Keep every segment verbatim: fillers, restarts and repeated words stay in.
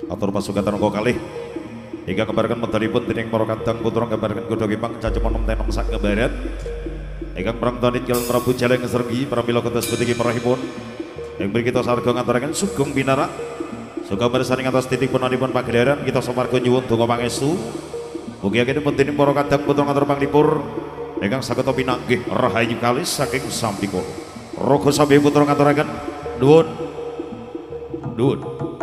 atur pasugatan kok kalih hingga kebarkan medalipun dening para kadang putra kebarkan kuda kipang cacemonom tenom sak kebarat ingkang pramtanit Kyai Prabu Jaleng Sergi pramila kontes putiki parahipun yang beri kita sarga ngaturaken sugeng pinara suga bersanding atas titik punanipun pagelaran kita samarga nyuwun donga pangestu mugi agenipun dening para kadang putra ngatur panglipur ingkang saged pinanggih rahayu kalis saking sampika raga sambi putra ngaturaken nuwun nuwun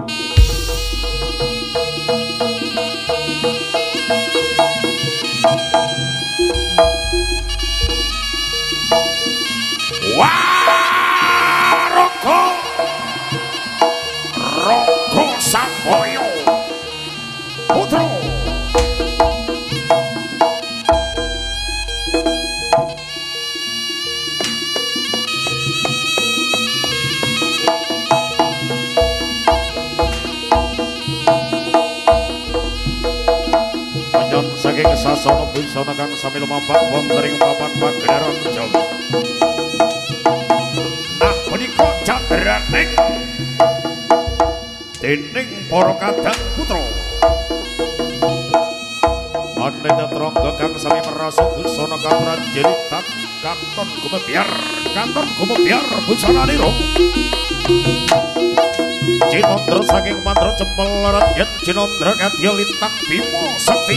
Roko Roko Samboyo Putra panjang saking sasana busana kang sami lumampah wonten ing papan pagelaran Jawa Jandraning dening para kadang putra Maneta Trangga kang sami merasa busana kaprajeritan kanton gumebyar kanton gumebyar busananira Cinandra saking mantra cemelaran yen Cinandra kadya lintang Bima Sakti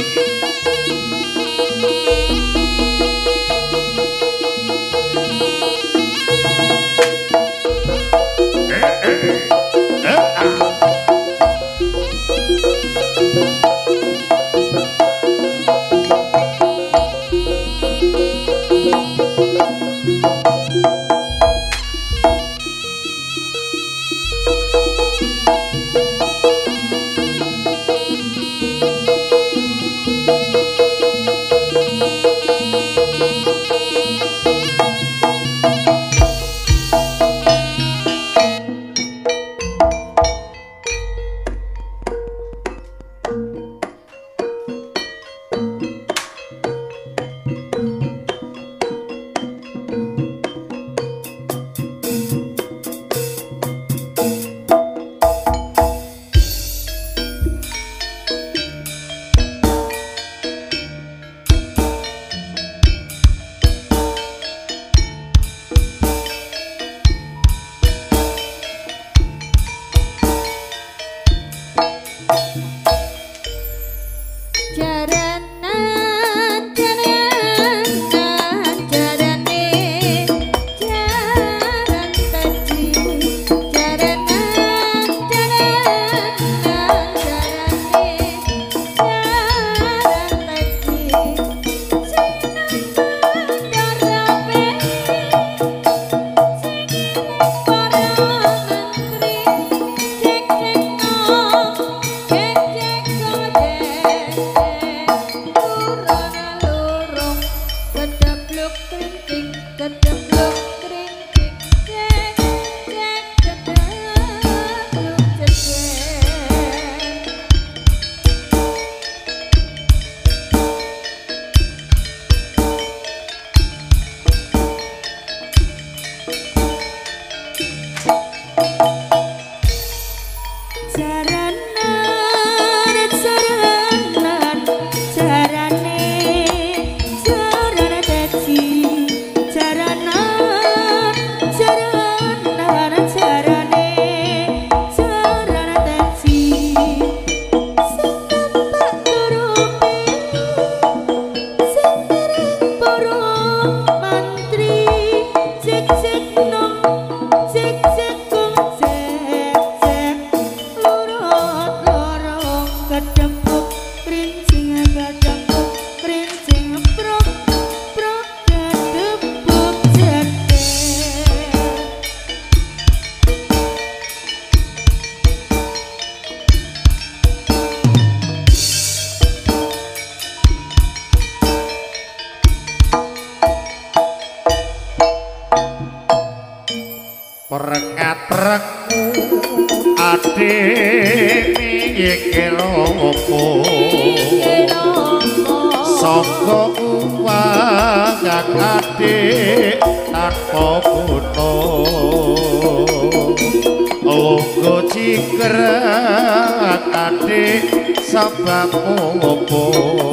Lungguh cikrek adik sabang opo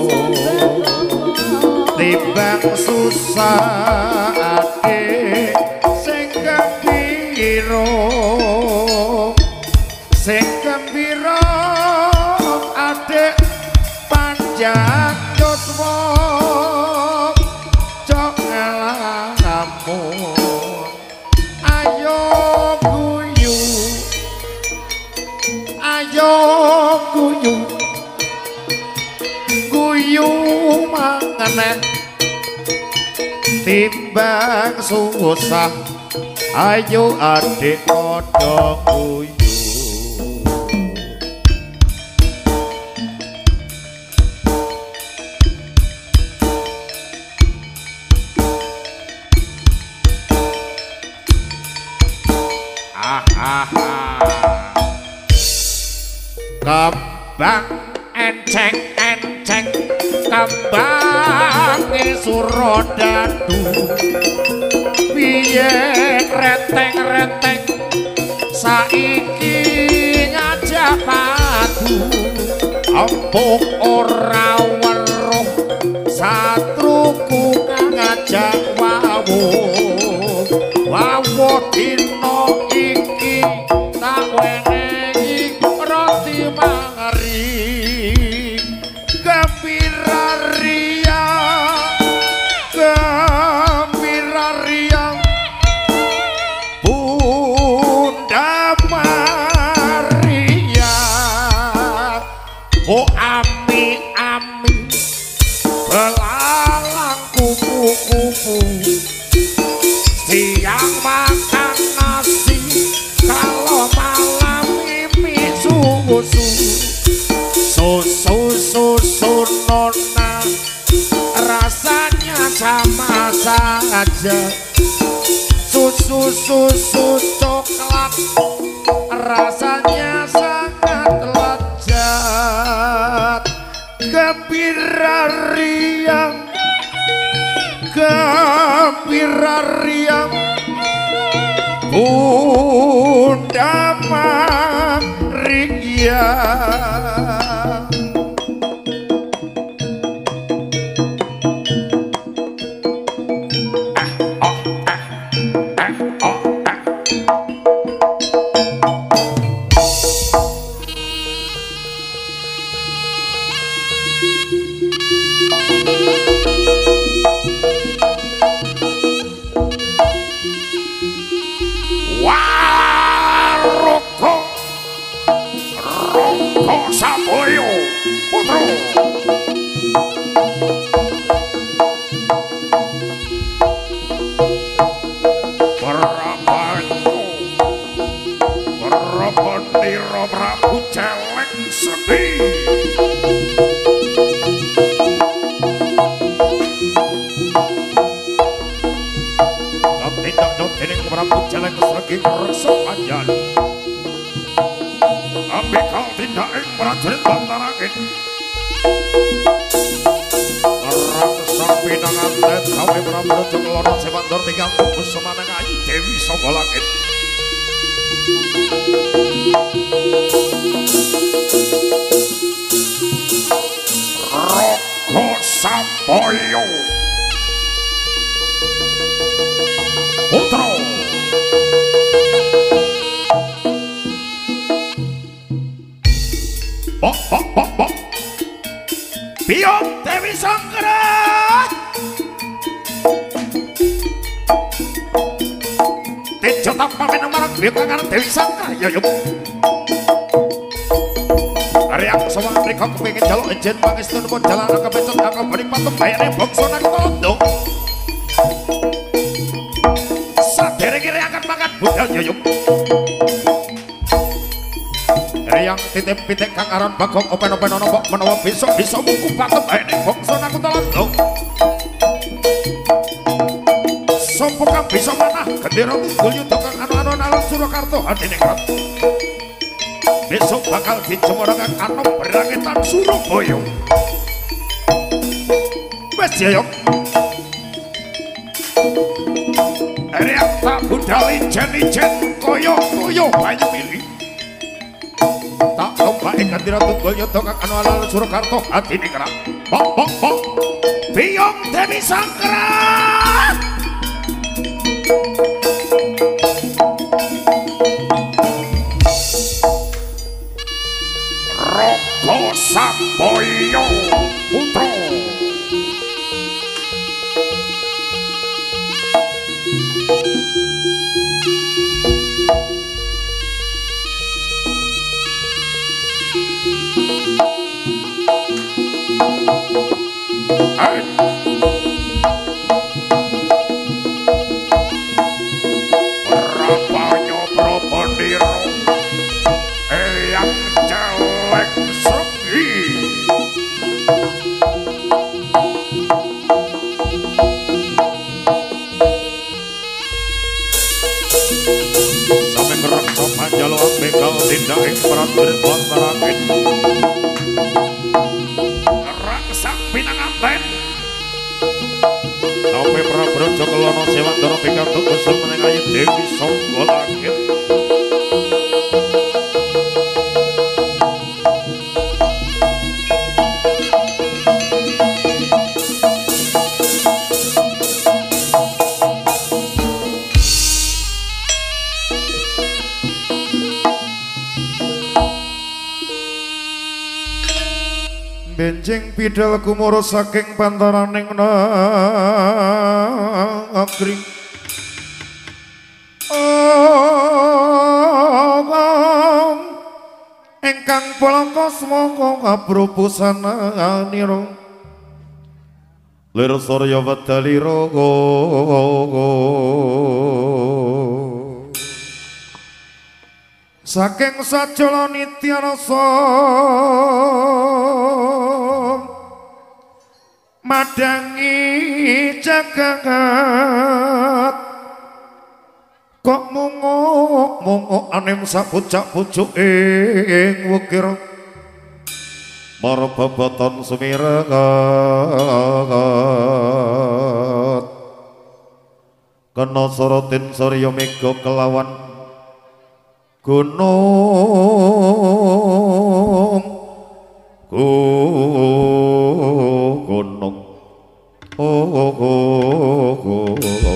timbang susah adik sing gembira sing gembira adik panjang yuswa cok ngelamu ayo guyu ayo guyu guyu manganen timbang susah ayo adik padha guyu kembang enceng enceng kembang surodadu piye reteng reteng saiki ngajak padu empuk ora weruh satruku ngajak wawuh wawuh dino iki tak wenehi roti mangari gembira ria gembira ria Bunda Maria oh ami ami belalang kupu-kupu siang makan nasi kalau malam mimi susu susu susu nona rasanya sama saja susu susu coklat rasanya sangat lezat gembira riang gembira riang Bunda Maria Samboyo Putro Prabantu Prabandira Prabu Celeng Sedi Tindak Dening Prabu Celeng Sedi Rasa Panjang ambikal tindak ing prajurit Bantarangin Raksasa pinanganten sawe Prabu Jogloro Sewandor tinggal tubuh semanang ayu Dewi Sangga Langit Raga Samboyo Putra Bok, bok, bok, bok Biong Dewi Sanggra Tejo tanpa menang marang Biong kangaran Dewi Sanggra Ya yuk Ariak semua mereka kepingin jaluk ejen Pangistun pun jalan angka becet Angka balik patung bayarnya bongso nak tondo Sadere kiri akan makan budal Ya yuk yang titip pitik kang aran bagong open-open ono mbok menawa besok bisa muku patem bae ning bangsa aku telondo sopo kang bisa manah gendera tunggul yuda kang anu-anu alun Surakarta hadene krat besok bakal dijemur kang anom berangetan Surabaya wes ya yo Eriak tak modal ijen-ijen koyo-koyo banyu milih tak lomba ikan diratu Goyodho kang anu alal Surakarta atine kerap bok bok bok Biyong Dewi Sangkara Rogo Samboyo Putra Berapanya Propondiro Eyang Celeng Srengi Sampai ngereksa panjalo bekal tindak ing prajurit Bantarangin Raksang Pinanganten Sampai Prabrojo Kelono Sewandara pikantuk kusum meneng ayu Dewi Sangga Langit benjing bidal kumara saking pantaraning negeri ingkang palaka semangka kabroposananira lir sarya wedalira saking sajala nitya rasa madangi jagat kok munguk-munguk anem sapucak-pucuk ing wukir para babaton sumirenget kena sorotin sarya mega kelawan gunung gunung oh oh oh oh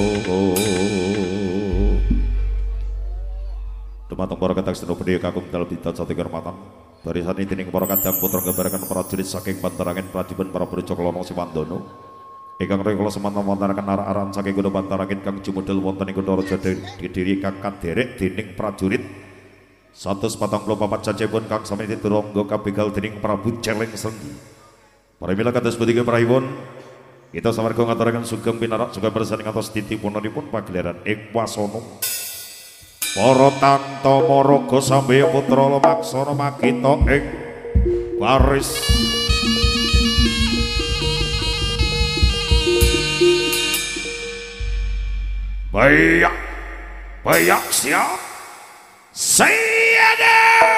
dumateng para kadang sedaya bedhaya kakung dalem didat sati kehormatan barisan dening para kadang putra gambaran prajurit saking Bantarangin Pradipen para Brojo Kelono Sewandana ingkang rikala semanten wontenaken arak-arakan saking Gunung Bantarangin kang jumudal wonten ing Kutha Raja didiri kang kaderek dening prajurit seratus empat puluh empat cacipun kang sami diturungga kabegal dening Prabu Celeng Srengi. Para mila kados pundi prayipun kita samarga ngaturaken sugeng pinarak sugeng bersani ngantos titipunipun pagelaran ing wasana. Para Tantama Raga Sambaya putra Lemaksana makita ing waris Bayak Bayak siap Sayyada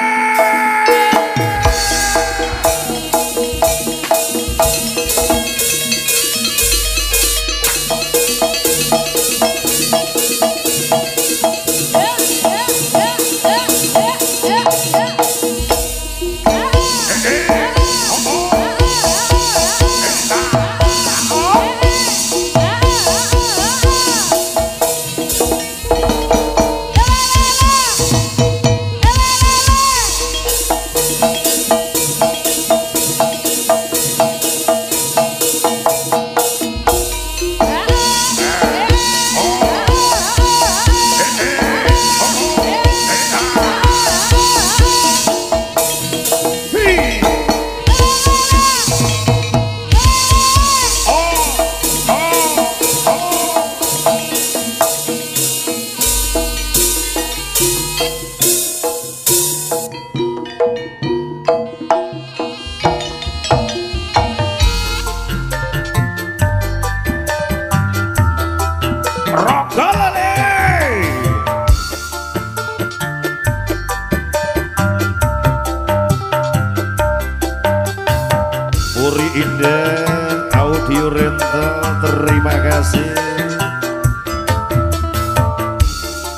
Indah Audio Rental, terima kasih.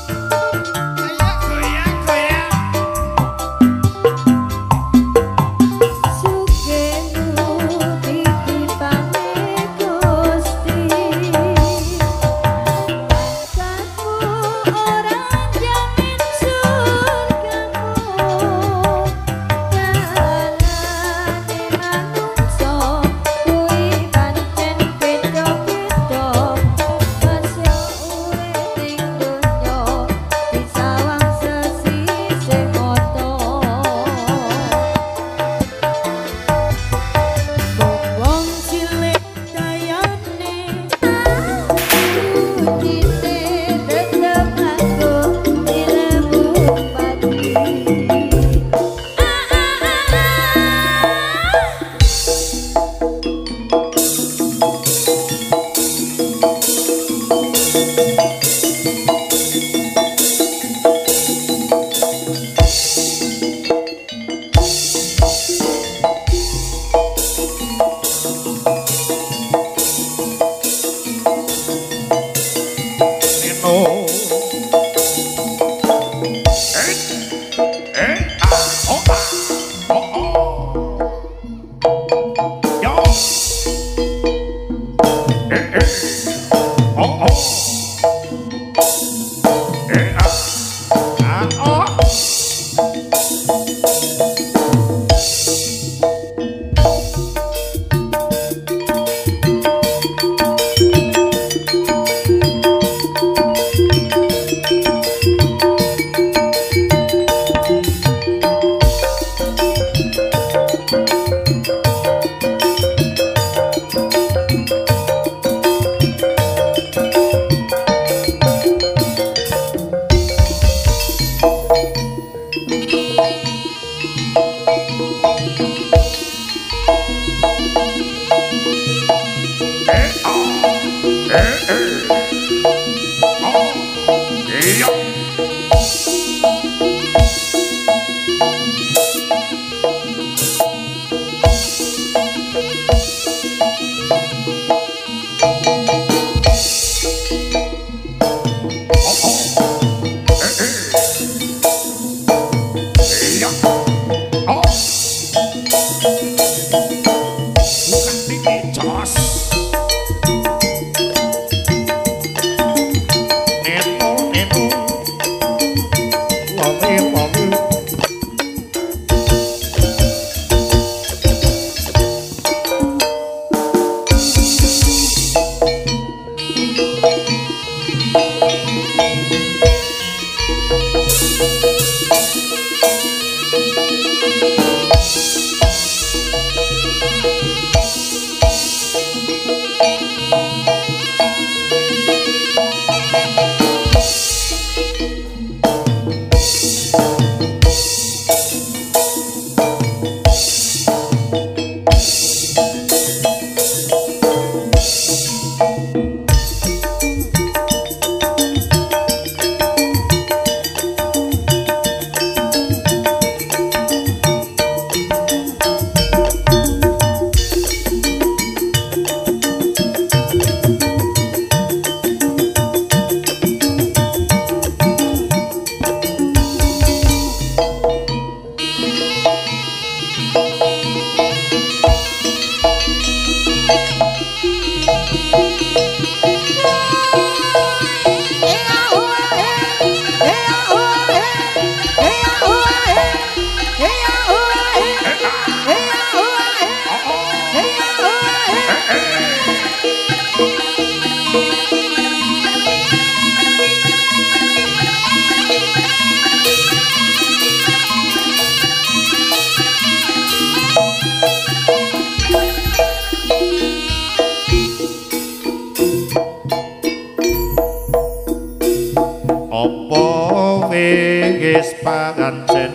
wis pangancen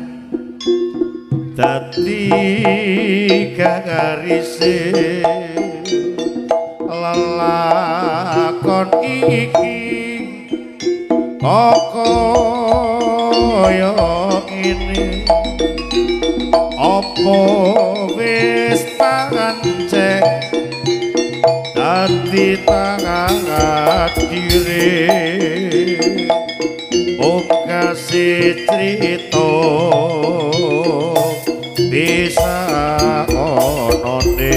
dadi gagarise lelakon iki kok kaya ngene apa wis pangancen dadi takdire kasih cerita bisa onone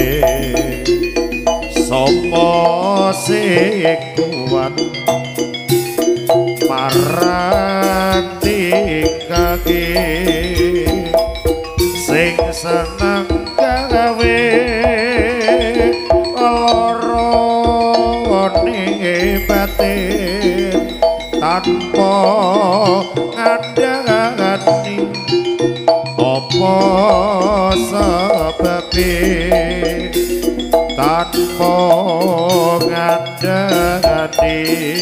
sapa sing kuat marantikake sing seneng gawe lorone batin tanpa ngandani apa sebebe tanpa ngandani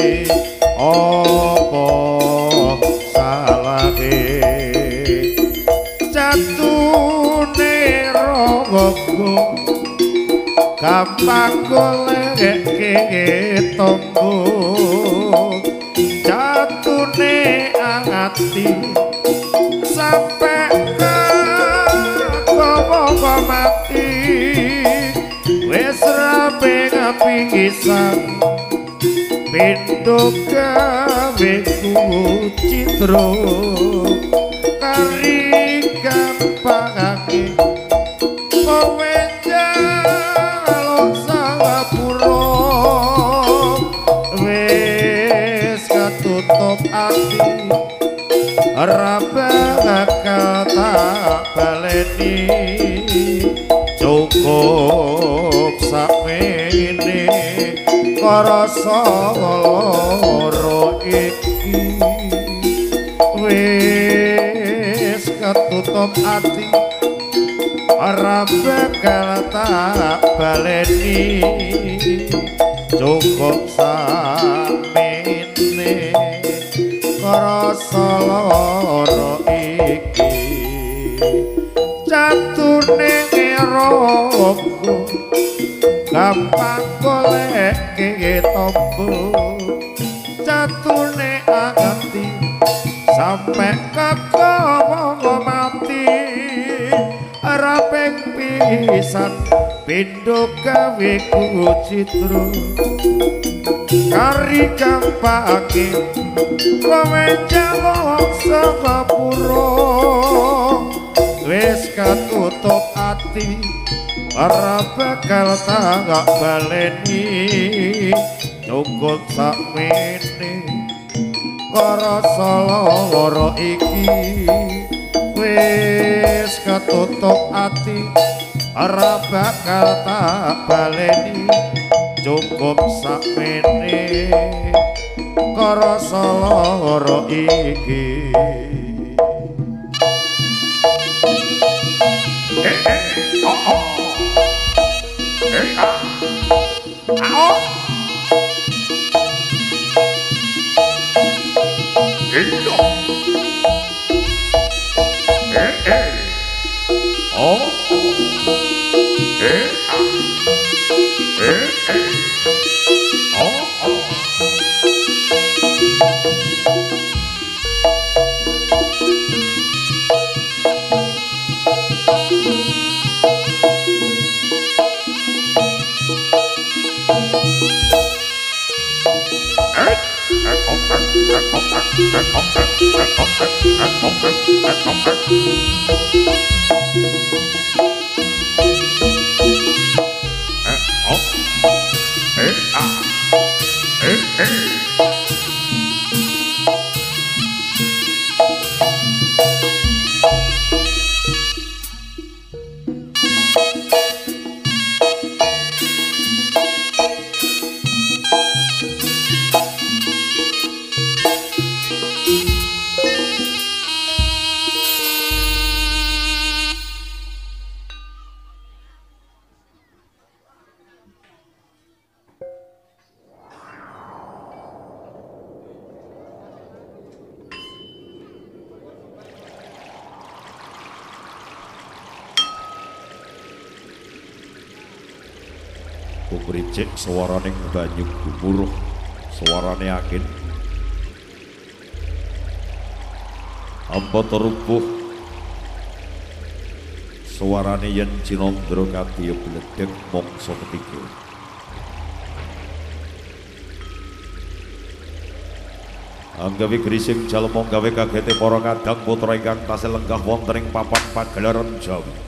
apa salahe jatune rogogo gampang goleke tombo jatune ati sampai ke komo mati wis rabe ngapisan pindho gawe ku citro kari ora bakal tak baleni cukup sakmene karasa loro iki wis ketutup ati ora bakal tak baleni cukup sakmene karasa loro iki jatune rogo gampang golek tombo jatune ati sampe kekowo mati rapeng pisan pindho gawe kucitru kari gampake kowe jawab sepuro wis katutup ati ora bakal tak baleni cukup sakmene karasa loro iki wis katutup ati ora bakal tak baleni cukup sakmene karasa loro iki eh eh oh oh eh ah ah Indo eh eh oh eh ah eh eh oh oh Kubricik swaraning banyu gumuruh swarane angin ampa terupuh swarane yen cinandra kadya bledheg mangsa ketiga anggawi grising jalma gawe kagete para kadang putra ingkang tasih lenggah wonten ing papan pagelaran Jawi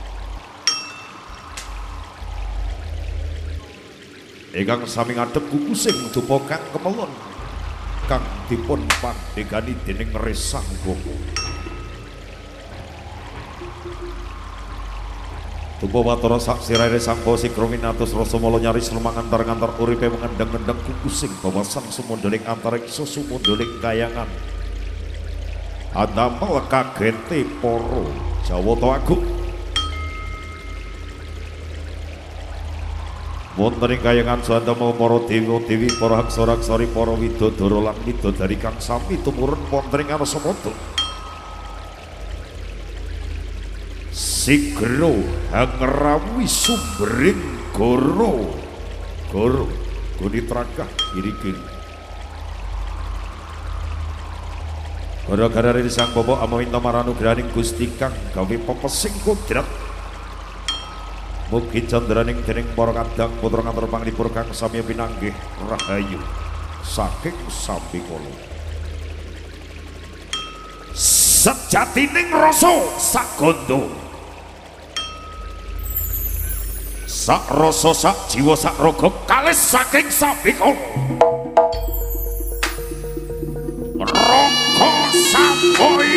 ingkang sami ngadhep kukusing dupa kang kemelon kang dipun pandegani dening Resang Boko dupa watara sak sirahe Resang Boko sikrominatus rasa mala nyaris lumangantar-ngantar uripe mengendeng-endeng kukusing bawasan sumunduling antariksa sumunduling kayangan adamel kagete para Jawata Agung wonten ing kayangan sandamel para dewa-dewi para aksara-aksari para widodara lan widodari kang sami tumurun wonten ing Anasamada sigra hangrawi sumbering goro goro guni trangkah kiri-kiri gara-gara dari sang Bapa amaminta maranugrahaning Gusti kang gawe pepesing kodrat mugi candraning dening para kadang putra kantor panglipur kang sami pinanggih rahayu saking sami kala sejatining rasa sak gondo sak rasa sak jiwa sak raga kalis saking sami kala raga samboya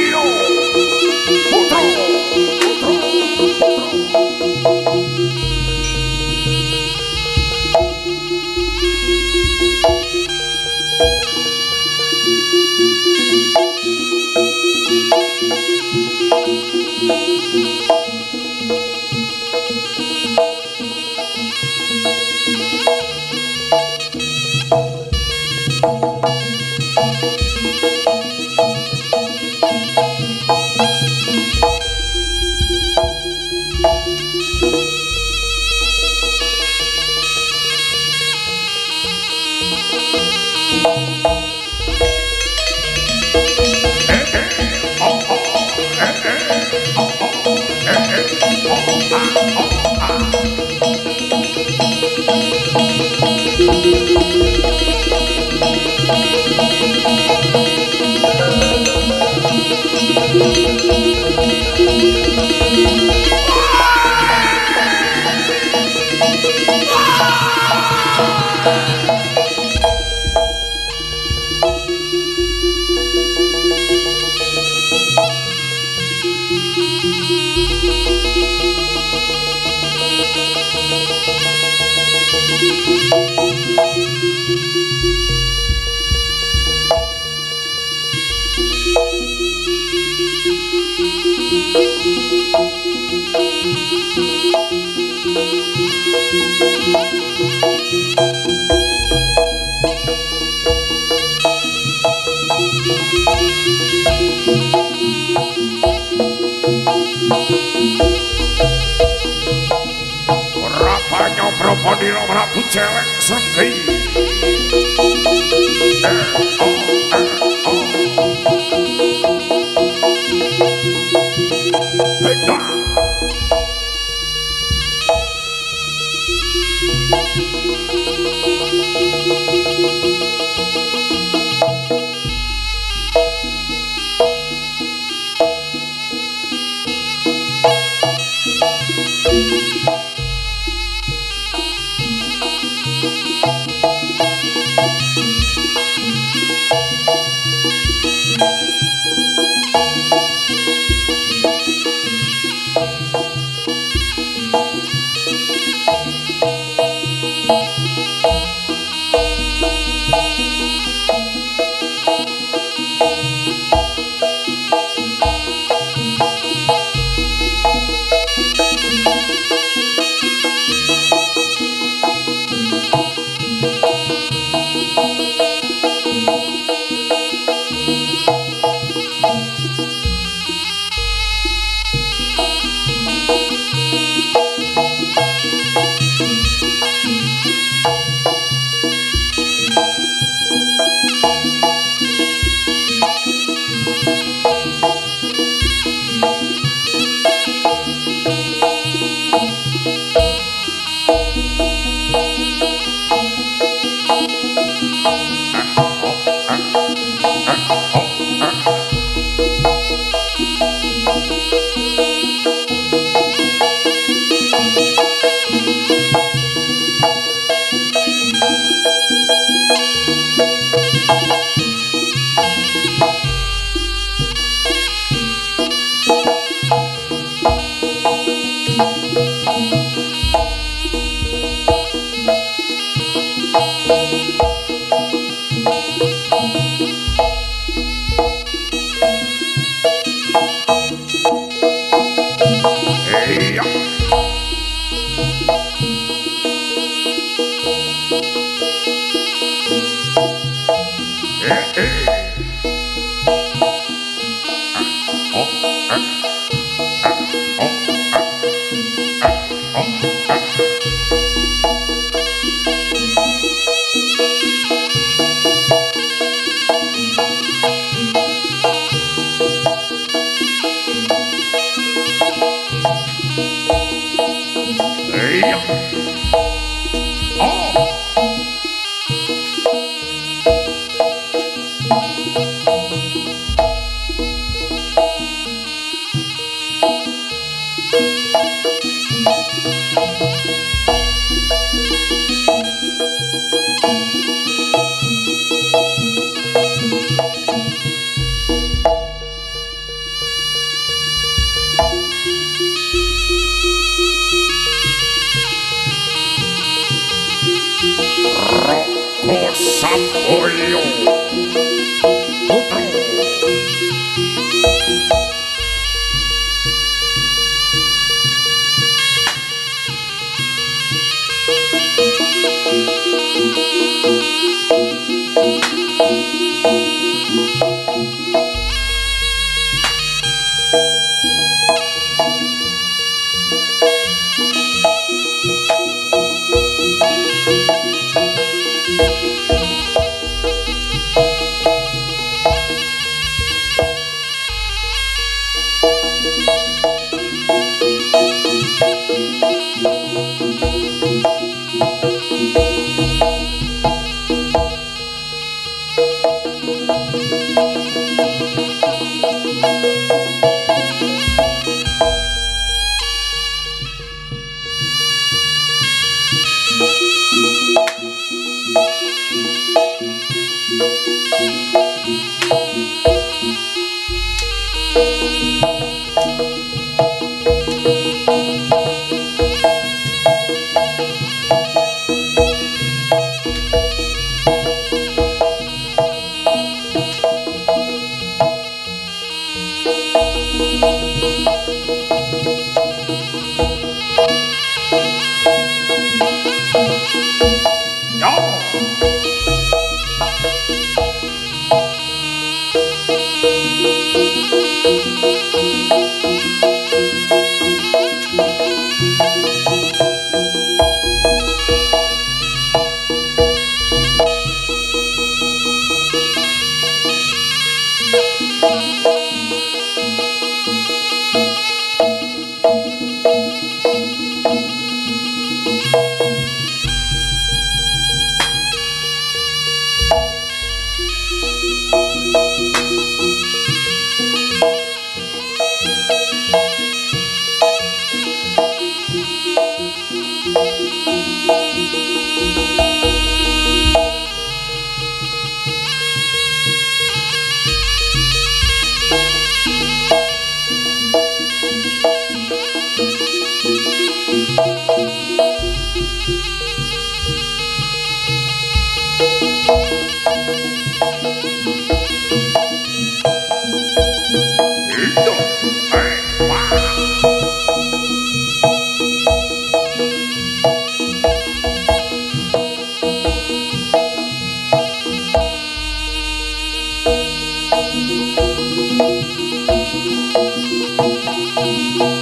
Pandira Prabu Celeng Srenggi. Eh, oh, eh, oh. Hey, dah.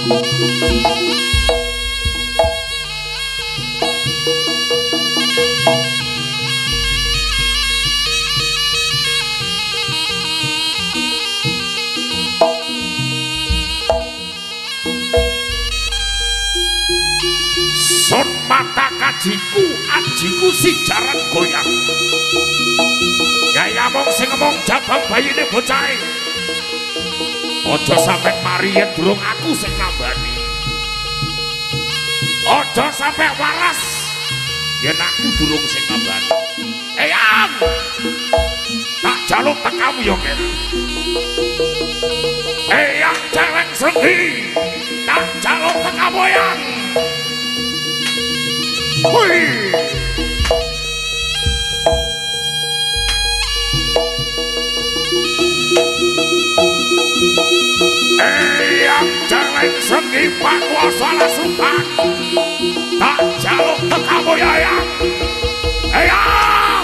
Sun mata kajiku ajiku si jaran goyang Yaya mong sing ngomong jabang bayine bocah Ojo sampe mari yen durung aku sing nambani Ojo sampe waras yen aku durung sing nambani Eyang tak jaluk tekamu yo ken Eyang celeng senggi tak jaluk tekamu yang Hui! Eyang celeng senggi Pak Wasala Sultan tak jaluk tekamu Yayang Eyang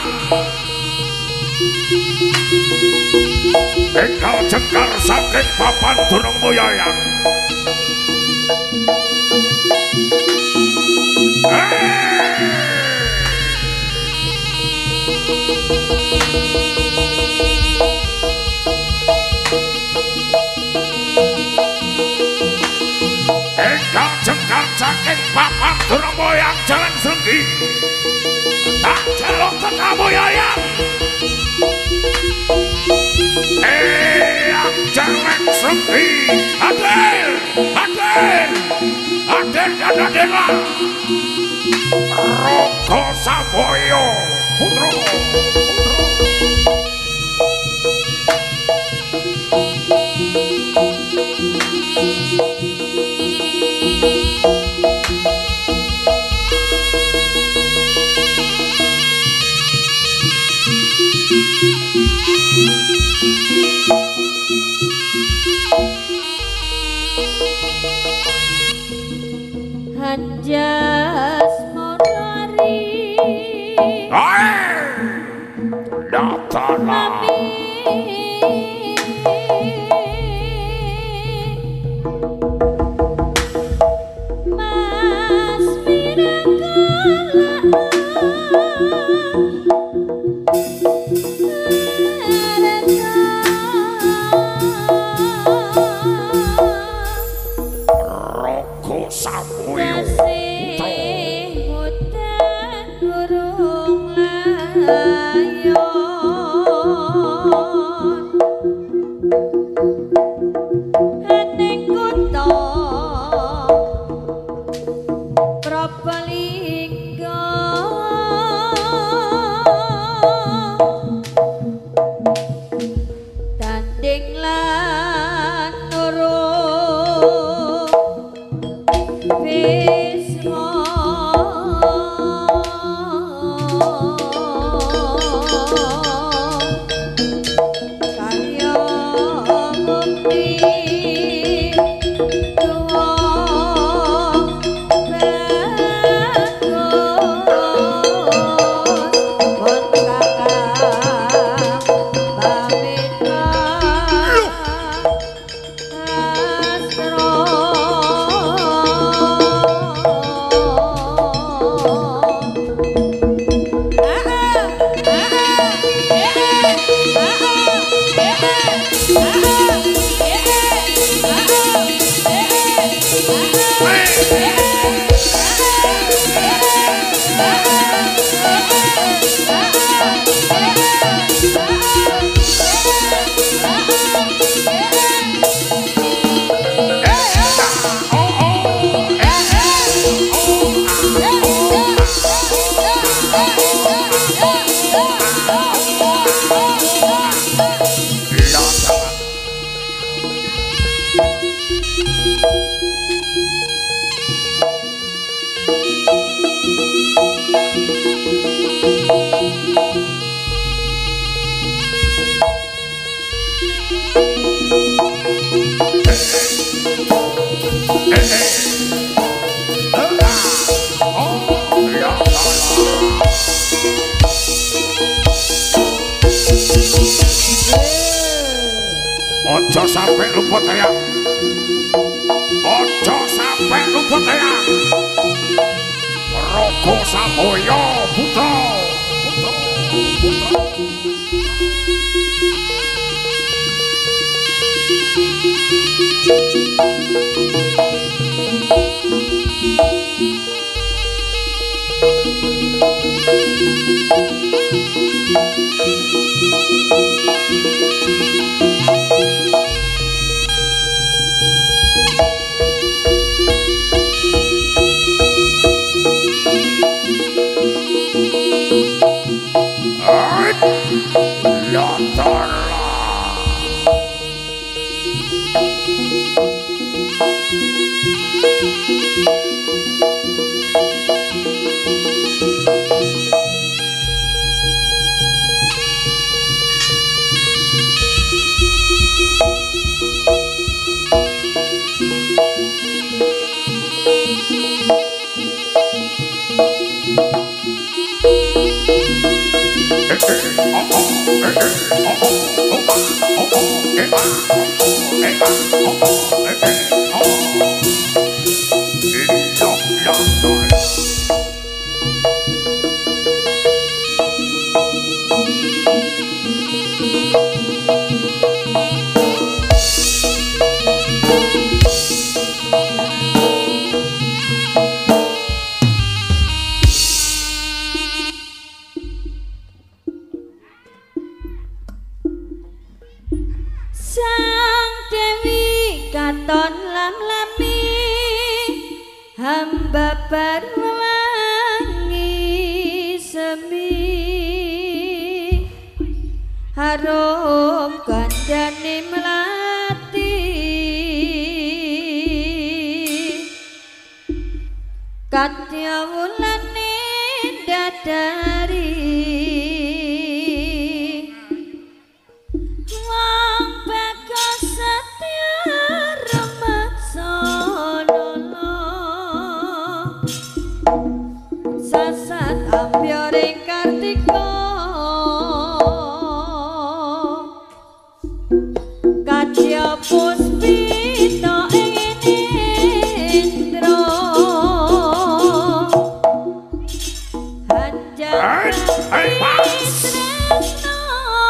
engkau cengkar saking papan dunungmu Yayang engkau cengkar saking papan durungmu yang jalan senggi tak jaluk tekamu Yayang Eyang jalan senggi hadir hadir hadir dan hadirlah Roko Samboyo Putro Putro Hanjas Morari Ae Datana Mas Mirangkala Roko Samboyo Ojo sampai luput ya. Ojo nyebut eyang Rogo Saboyo putra putra putra harum kandhane melati katya wulane dadari wong bagus setya remaksanana sasat ampyaring kartika Katya puspita ing indra hanjang tresna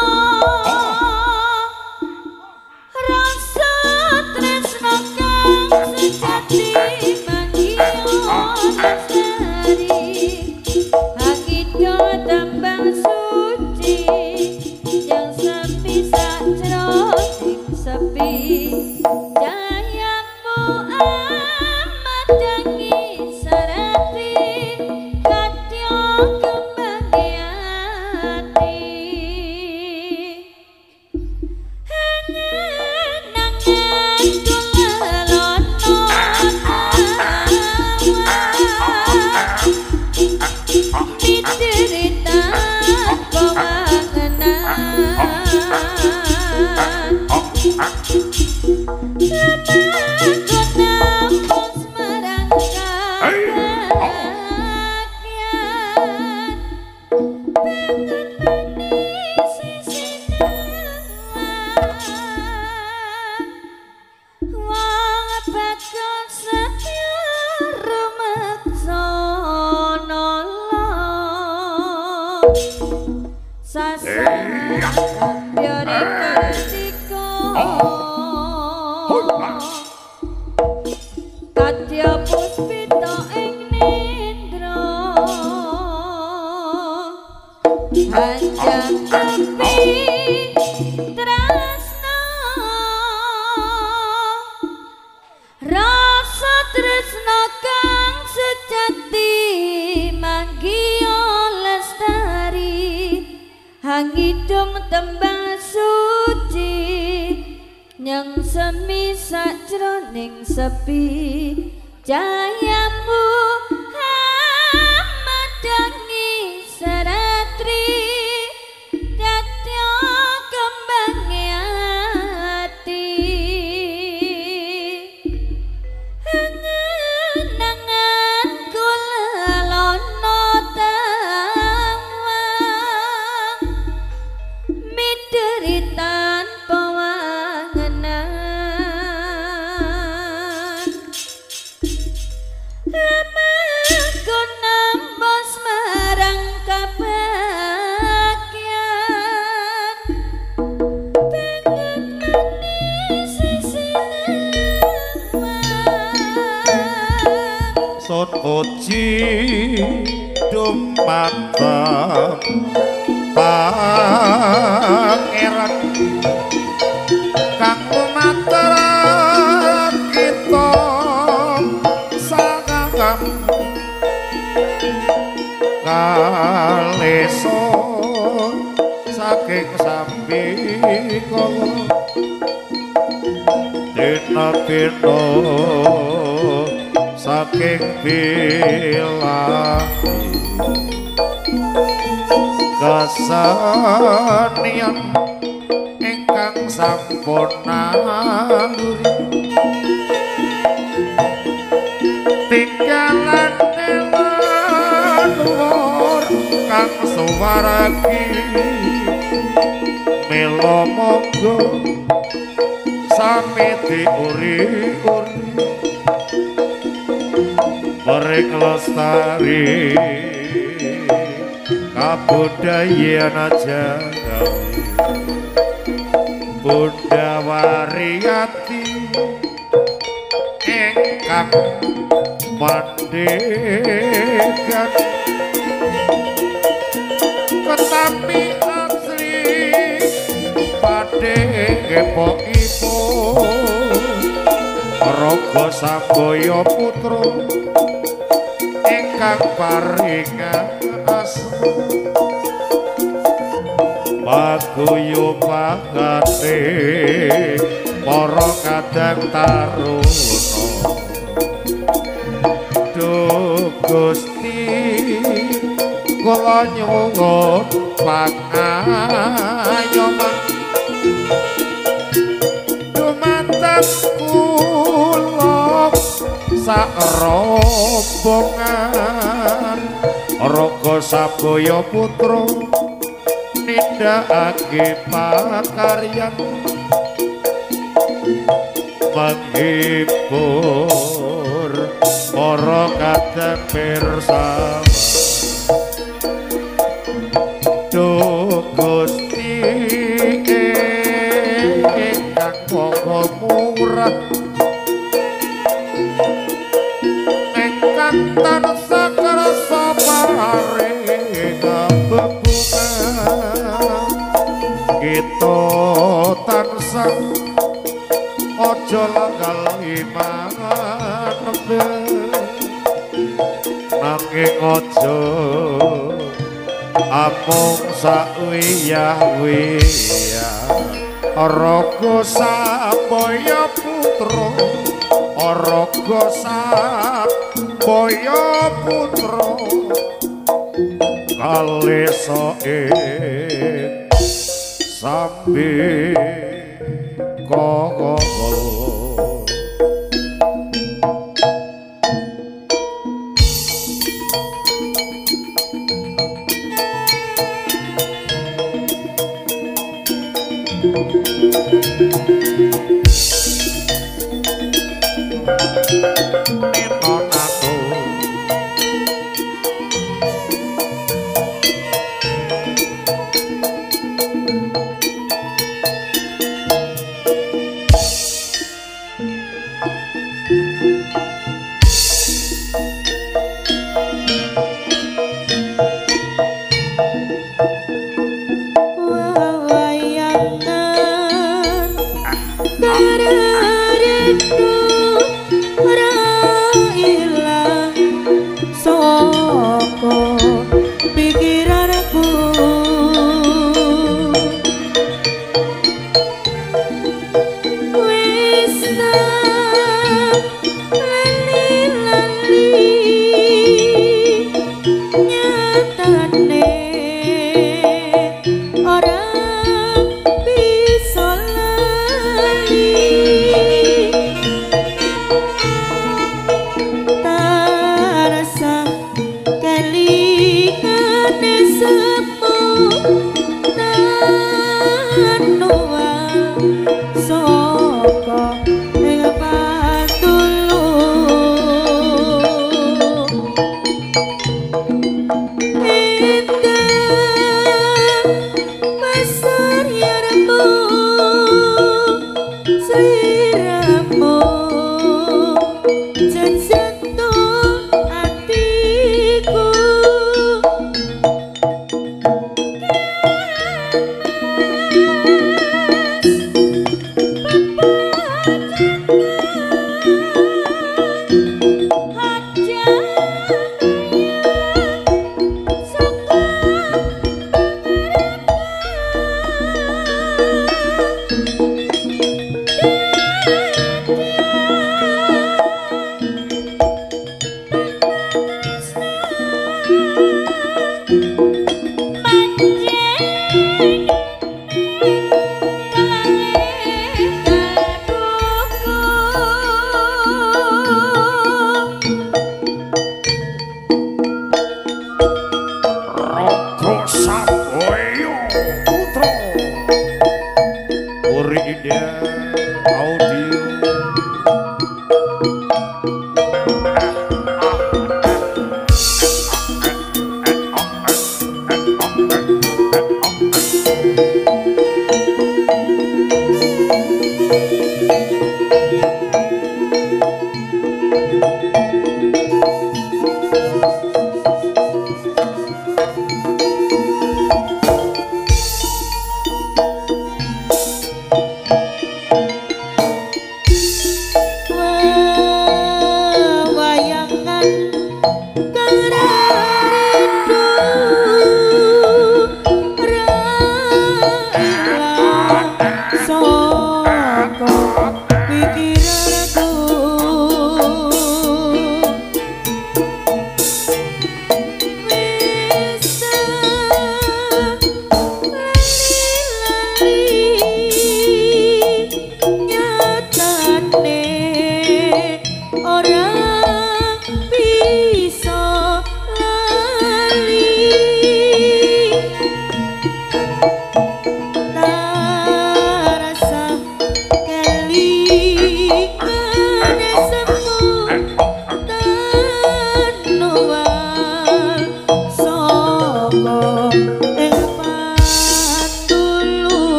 rasa tresna kang sejati manggih lestari hangito tambang suci yang sepisah jroning sepi jayamu amat dangi sarati katya kembang ati nangan kulalono mitirita Katya puspita ing nindra hanjang tepi tresna rasa tresna kang sejati manggih lestari hangidung tembang suci nyang semi sajroning sepi jayamu amat dangi saratri datya kembang ati nangan kulalono tawang mideritan pawangenan sun uji dumateng pangeran kang lumatar kita sangang kaleso saking sambika dina-dina saking bilahi kasanian ingkang sampun nanduri tinggalan leluhur kang suwaragi mila monggo sami diuri-uri bareng lestari kabudayan Jawi Bunda Wariyati ingkang mandegan tetapi asli padhe epokipun Raga Sambaya putra ingkang paringan asma paguyubakane para kadang taruna duh Gusti kula nyuwun pangayoman dumateng kula sak rombongan Raga Sambaya putra nindakake pakaryan menghibur para kadang pirsawan duh Gusti ingkang maha murah ingkang tansah kersa paring bebungan kita tansah aja langgal iman nanging aja amung sakwiyah-wiyah Raga Sambaya putra Raga Sambaya putra kalesa ing sambika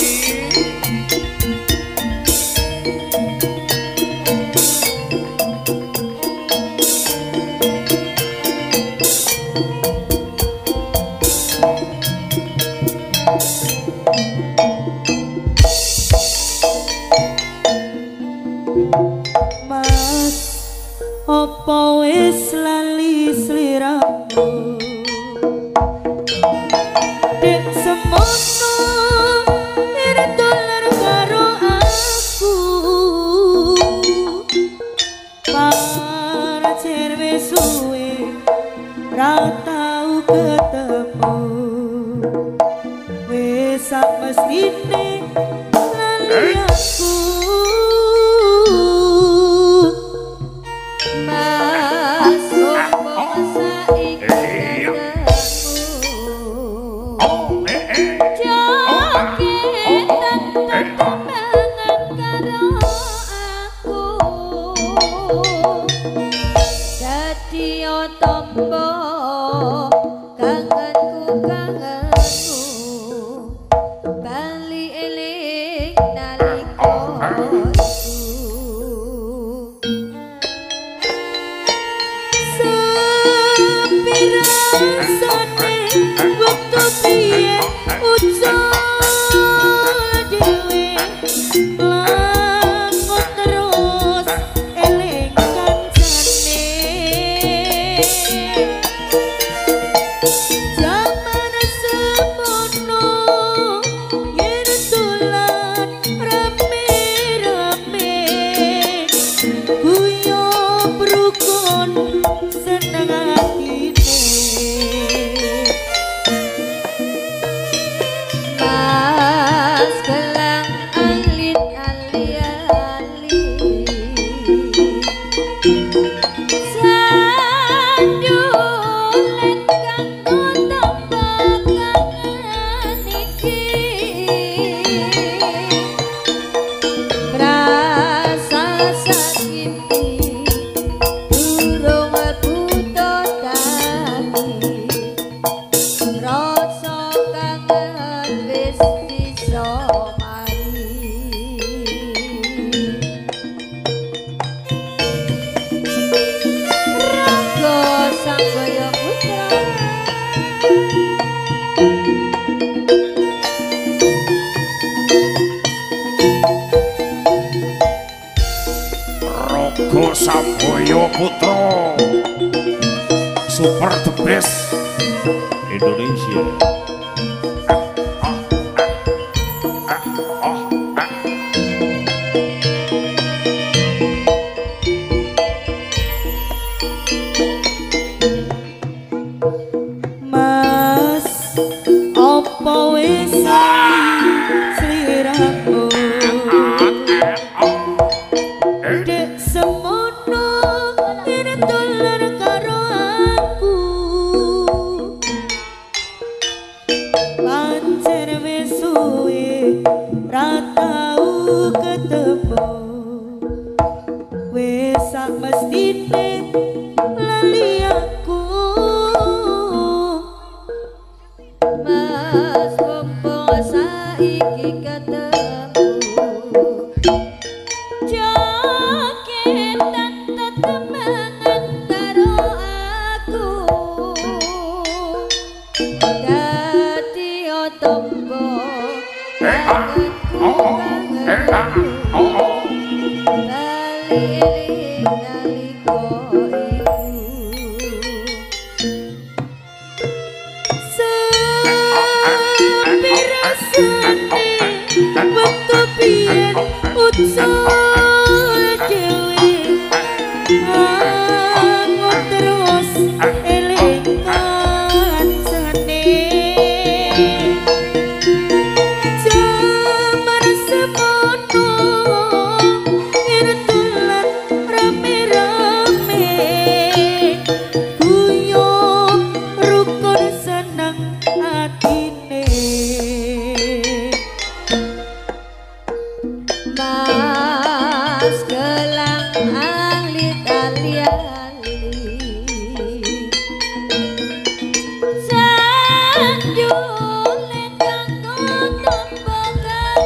Opo wis lali sliramu dek semono iri dolar karo aku pancen wis suwe ra tau ketemu wis sak mestine lali aku Samboyo Putra Super the best Indonesia. Mas opo wis sliramu dek semono iri dolar karo aku pancen wis suwe ra tau ketemu wis sak mestine lali aku Mas mumpung saiki ketemu jogetan tetemangan karo aku dadi otombo kangenku kangenku bali eling nalika iku waktu biyen ucul dewe angon terus eling kancane jaman semono irtulan rame-rame guyub rukun seneng atine Mas gelang alit ali-ali sanjule kanggo tombo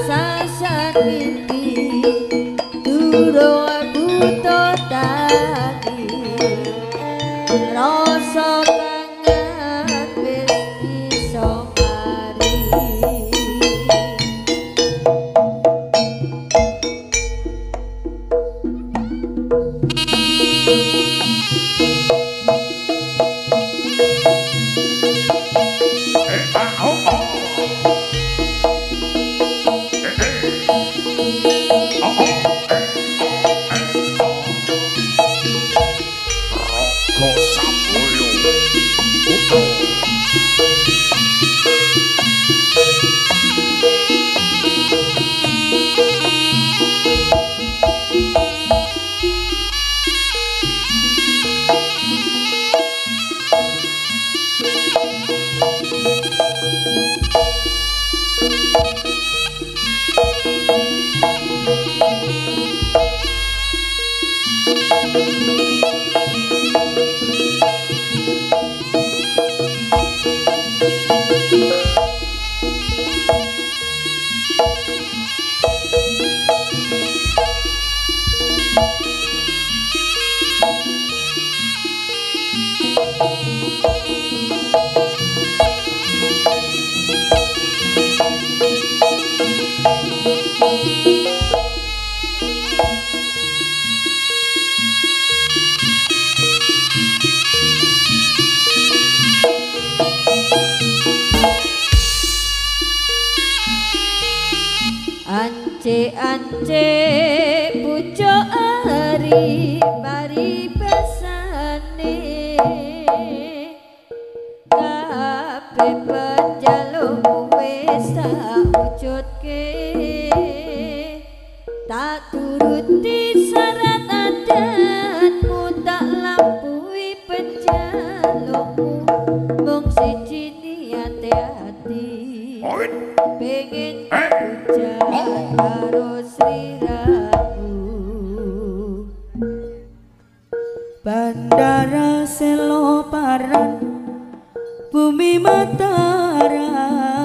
Ance-ance pucuk ari mari pesane kabeh penjaluk wis tak wujudke tak turuti syarat adatmu tak lampaui penjalukmu mung siji niate ati pengen puja karo sliramu Bandara Seloparan Bumi Mataram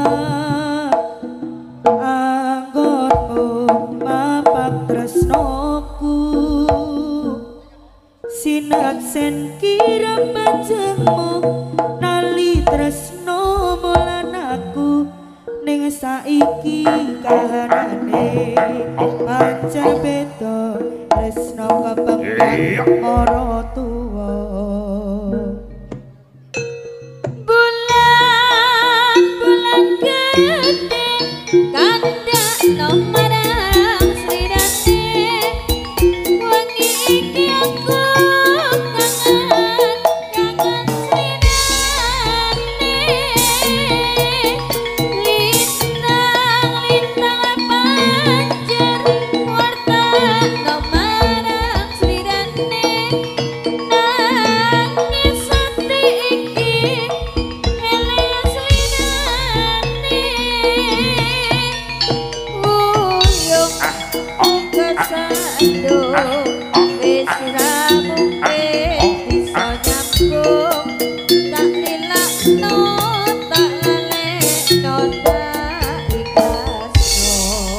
anggonmu mapak tresnoku sinaksen kirang panjangmu nali tresno mulan aku ning saiki kahanane pancen beda tresno kepengin ora tuwa bulan bulan gede kandakno marang sliramu wengi iki aku kangen kangen sliramu lintang lintang panjer wartano marang sliramu nangis ati iki eling sliramu uyung kesando wis rampung bisa nyambung tak lilakno tak lalekno tak ikhlasno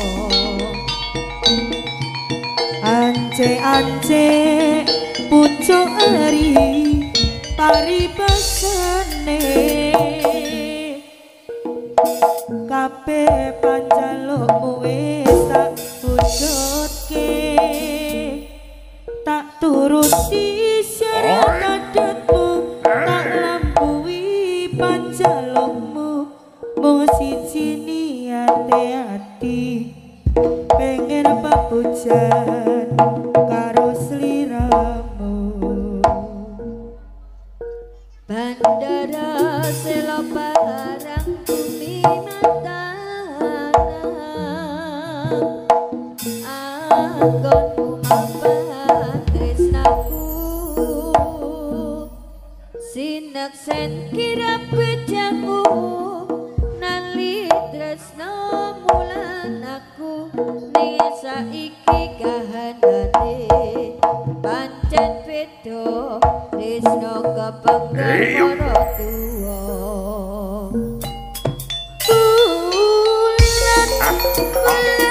ance-ance pucuk ari paribasane kabeh panjalukmu wis tak wujudke tak turuti syarat adatmu tak lampaui panjalukmu mung siji niate ati pengen papujan karo sliramu Bandara Seloparang Bumi Mataram anggonmu mapan tresnaku sinaksen kira bejamu nali tresno mulan aku ning saiki kahanane pancen beda tresno kepengin ora tuwa bulan bulan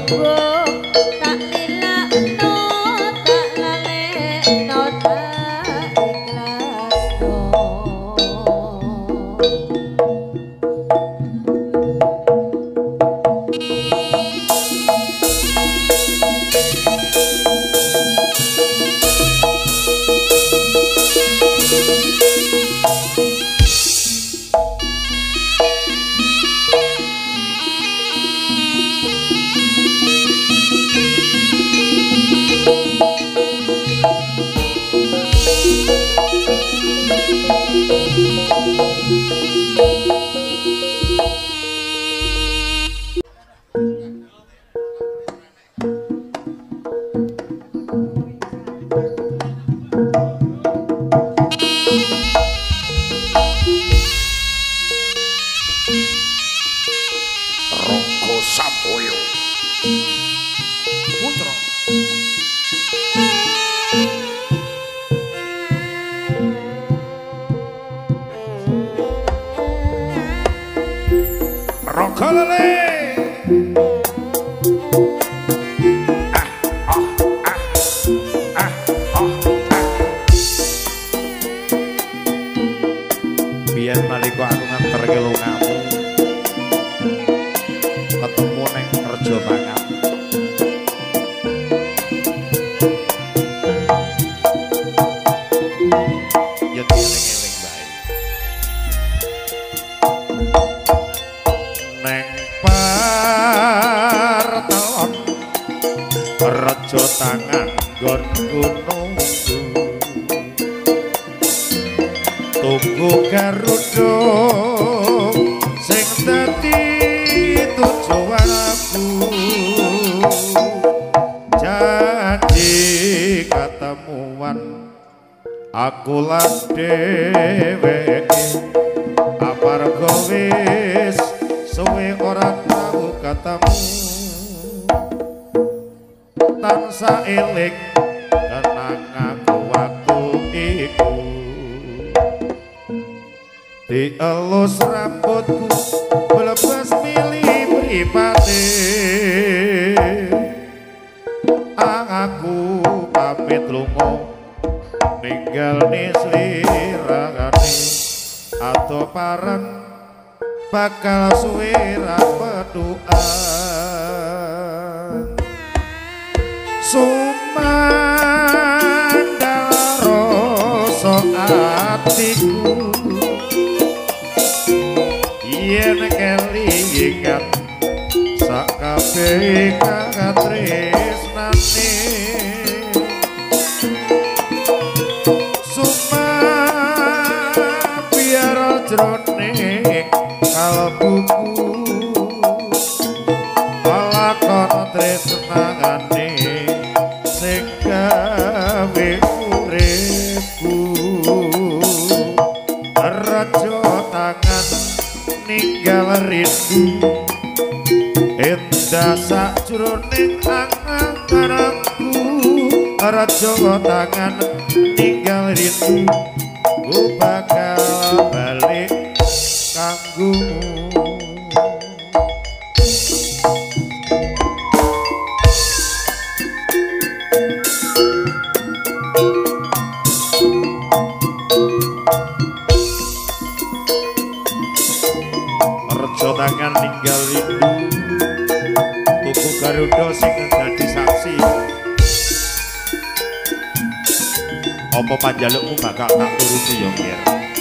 Panjalukmu bakal tak turuti yo ngir.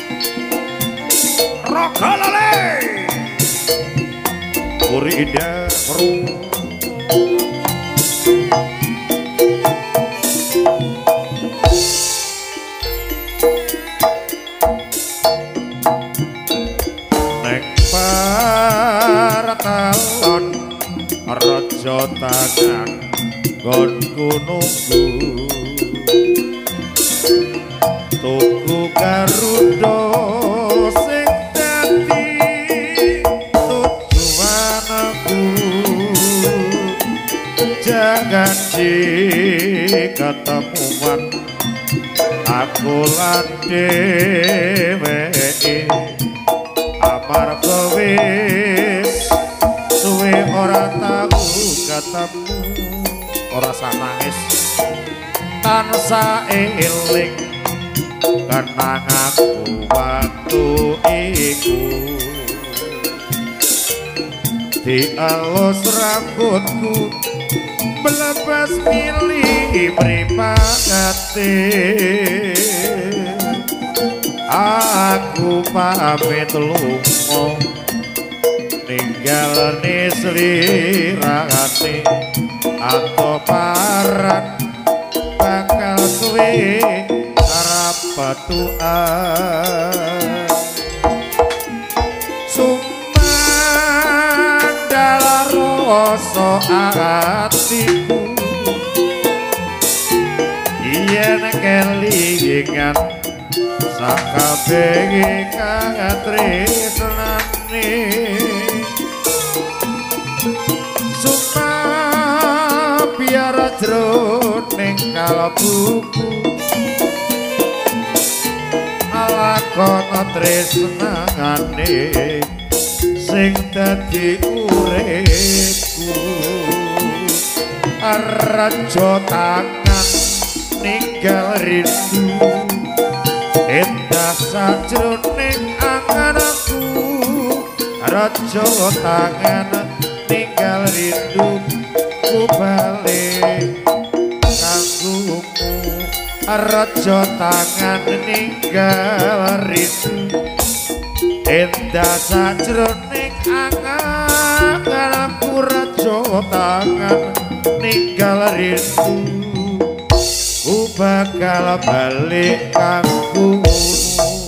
Raga lale. Uri indah meru. Nek partalon raja tangan gonku nunggu. Tuku Garuda sing dadi tujuanku janji ketemuan aku lan dheweke amarga wis suwe ora tau ketemu ora usah nangis tansah eling kenang aku waktu iku dialus rambutku melepas milih mripate aku pamit lunga ninggal slirane atau parang bakal suwe rapetuan sumandala rasa atiku yen kelingan sakabeh kang tresnane sumah biar jroning kalbuku alakono tresnane sing dadi uripku raja tangan ninggal rindu endah sajroning anganku raja tangan ninggal rindu ku balik kanggomu raja tangan ninggal rindu endah sajroning anganku raja tangan ninggal rindu ku bakal balik kanggomu